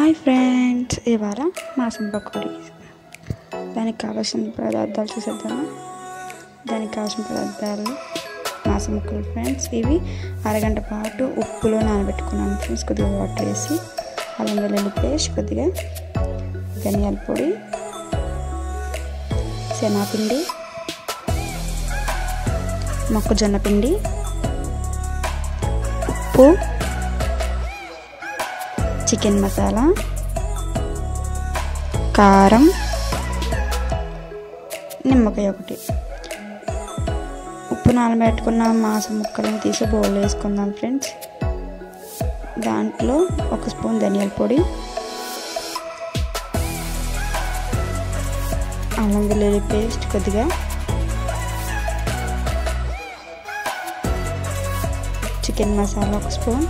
Hi friends, ఇవాళ మాసం పకోడీ. దానికి కావాల్సిన పదార్థాలు చూసేద్దామా. దానికి కావాల్సిన పదార్థాలు మాసం ముక్కలు ఫ్రెండ్స్. ఇవి అరగంట పాటు ఉప్పులో నానబెట్టుకున్నాను ఫ్రెండ్స్. కొద్దిగా వాటర్ వేసి అల్లం వెల్లుల్లి పేస్ట్, కొద్దిగా ధనియాల పొడి, శనగపిండి, మొక్కజొన్న పిండి, ఉప్పు, చికెన్ మసాలా, కారం, నిమ్మకాయ ఒకటి. ఉప్పు నానబెట్టుకున్న మాంసం ముక్కలను తీసి బౌల్లో వేసుకుందాం ఫ్రెండ్స్. దాంట్లో 1 స్పూన్ ధనియాల పొడి, అల్లం వెల్లుల్లి పేస్ట్ కొద్దిగా, చికెన్ మసాలా 1 స్పూన్,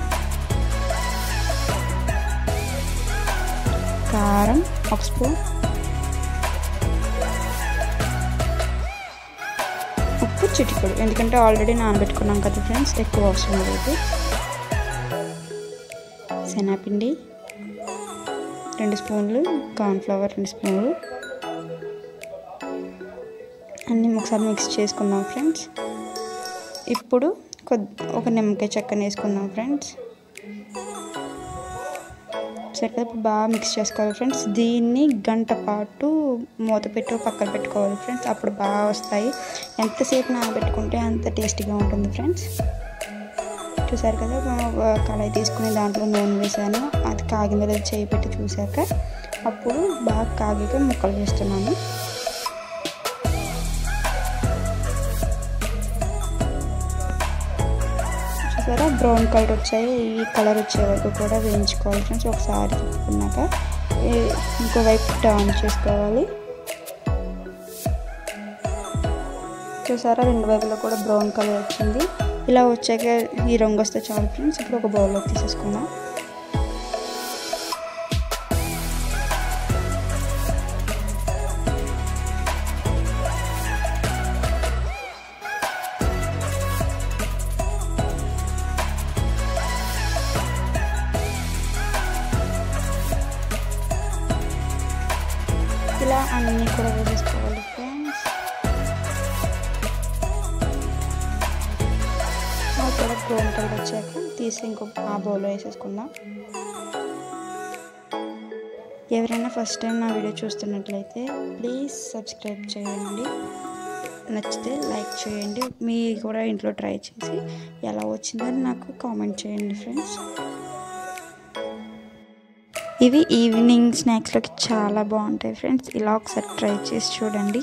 కారం 1 స్పూన్, ఉప్పు చిటికెడు, ఎందుకంటే ఆల్రెడీ నానబెట్టుకున్నాం కదా ఫ్రెండ్స్, ఎక్కువ అవసరం లేదు. శనగపిండి 2 స్పూన్లు, కార్న్ఫ్లవర్ 2 స్పూన్లు, అన్నీ ఒకసారి మిక్స్ చేసుకుందాం ఫ్రెండ్స్. ఇప్పుడు ఒక నిమ్మకాయ చెక్కని వేసుకుందాం ఫ్రెండ్స్. సరే కదా, ఇప్పుడు బాగా మిక్స్ చేసుకోవాలి ఫ్రెండ్స్. దీన్ని గంట పాటు మూత పెట్టి పక్కన పెట్టుకోవాలి ఫ్రెండ్స్. అప్పుడు బాగా వస్తాయి. ఎంతసేపు నానబెట్టుకుంటే అంత టేస్టీగా ఉంటుంది ఫ్రెండ్స్. చూసారు కదా, కళాయి తీసుకుని దాంట్లో నూనె వేసాను. అది కాగిందో లేదో చేయి పెట్టి చూసాక అప్పుడు బాగా కాగిక ముక్కలు వేస్తున్నాను. చూసారా, బ్రౌన్ కలర్ వచ్చాయి. ఈ కలర్ వచ్చే వరకు కూడా వేయించుకోవాలి ఫ్రెండ్స్. ఒకసారి తిప్పుకున్నాక ఇంకోవైపు టర్న్ చేసుకోవాలి. చూసారా, 2 వైపులో కూడా బ్రౌన్ కలర్ వచ్చింది. ఇలా వచ్చాక ఈ రంగు వస్తే చాలు ఫ్రెండ్స్. ఇప్పుడు ఒక బౌల్లో తీసేసుకుందాం. ఇలా అన్నీ కూడా వేసేసుకోవాలి ఫ్రెండ్స్. కూడా బ్రౌన్ కలర్ వచ్చాక తీసి ఇంకో ఆ బౌల్లో వేసేసుకుందాం. ఎవరైనా ఫస్ట్ టైం నా వీడియో చూస్తున్నట్లయితే ప్లీజ్ సబ్స్క్రైబ్ చేయండి. నచ్చితే లైక్ చేయండి. మీరు కూడా ఇంట్లో ట్రై చేసి ఎలా వచ్చిందని నాకు కామెంట్ చేయండి ఫ్రెండ్స్. ఇవి ఈవినింగ్ స్నాక్స్లోకి చాలా బాగుంటాయి ఫ్రెండ్స్. ఇలా ఒకసారి ట్రై చేసి చూడండి.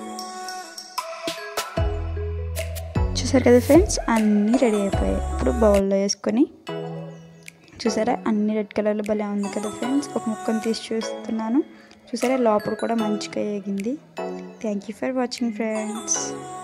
చూసారు కదా ఫ్రెండ్స్, అన్నీ రెడీ అయిపోయాయి. ఇప్పుడు బౌల్లో వేసుకొని చూసారా, అన్ని రెడ్ కలర్లో భలే ఉంది కదా ఫ్రెండ్స్. ఒక ముక్కను తీసి చూస్తున్నాను. చూసారా, లోపల కూడా మంచిగా వేగింది. Thank you for watching friends.